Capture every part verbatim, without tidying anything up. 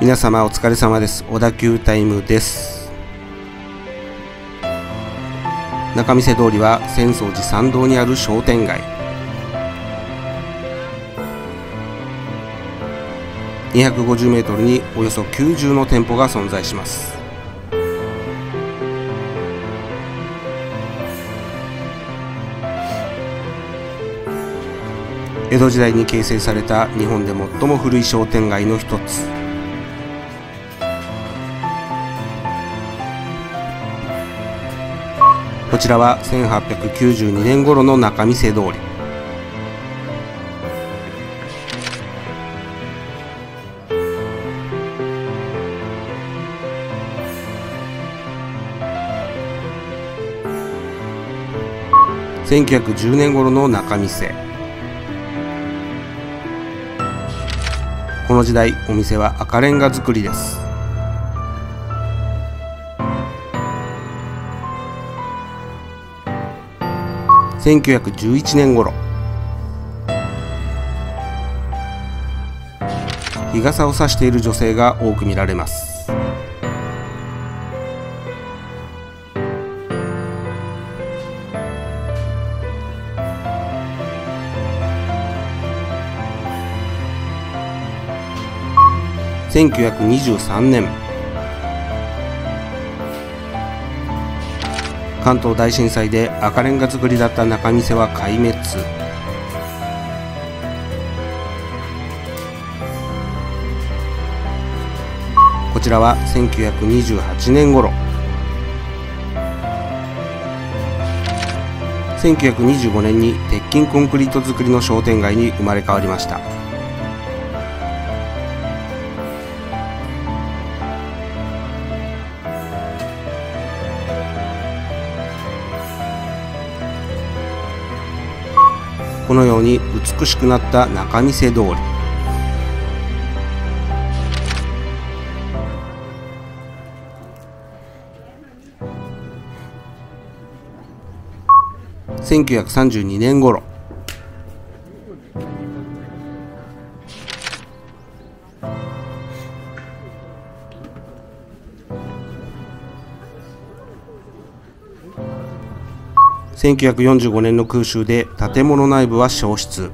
皆様お疲れ様です。小田急タイムです。仲見世通りは浅草寺参道にある商店街。にひゃくごじゅうメートルにおよそきゅうじゅうの店舗が存在します。江戸時代に形成された日本で最も古い商店街の一つ。こちらはせんはっぴゃくきゅうじゅうにねん頃の仲見世通り。せんきゅうひゃくじゅうねん頃の仲見世。この時代お店は赤レンガ造りです。せんきゅうひゃくじゅういちねん頃、日傘を差している女性が多く見られます。せんきゅうひゃくにじゅうさんねん、関東大震災で赤レンガ造りだった仲見世は壊滅。こちらはせんきゅうひゃくにじゅうはちねん頃、せんきゅうひゃくにじゅうごねんに鉄筋コンクリート造りの商店街に生まれ変わりました。このように美しくなった仲見世通り。せんきゅうひゃくさんじゅうにねん頃、せんきゅうひゃくよんじゅうごねんの空襲で建物内部は焼失。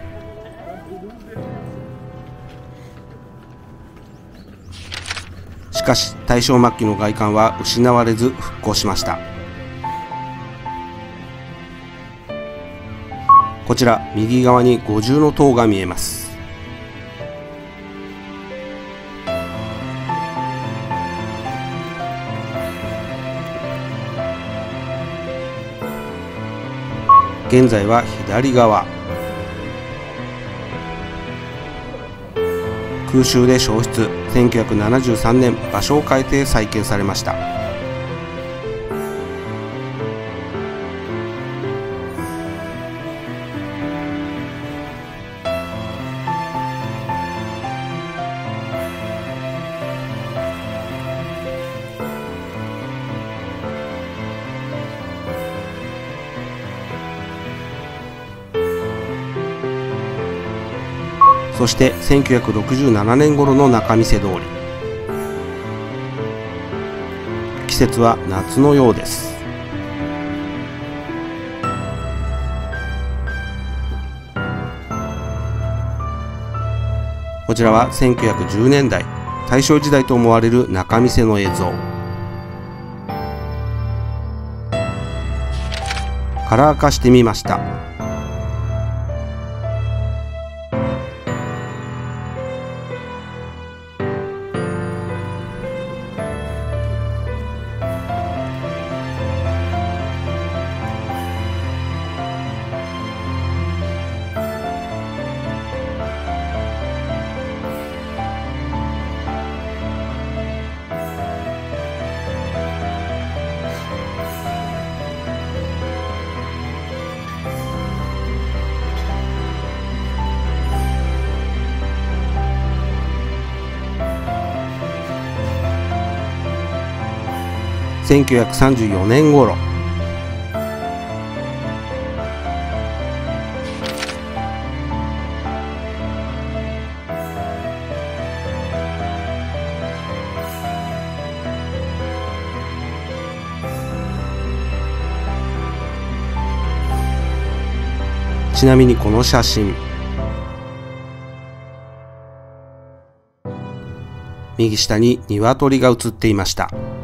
しかし大正末期の外観は失われず復興しました。こちら右側に五重の塔が見えます。現在は左側。空襲で焼失。せんきゅうひゃくななじゅうさんねん場所を変えて再建されました。そしてせんきゅうひゃくろくじゅうななねん頃の仲見世通り。季節は夏のようです。こちらはせんきゅうひゃくじゅうねんだい、大正時代と思われる仲見世の映像。カラー化してみました。せんきゅうひゃくさんじゅうよねん頃、 ちなみにこの写真、右下に鶏が写っていました。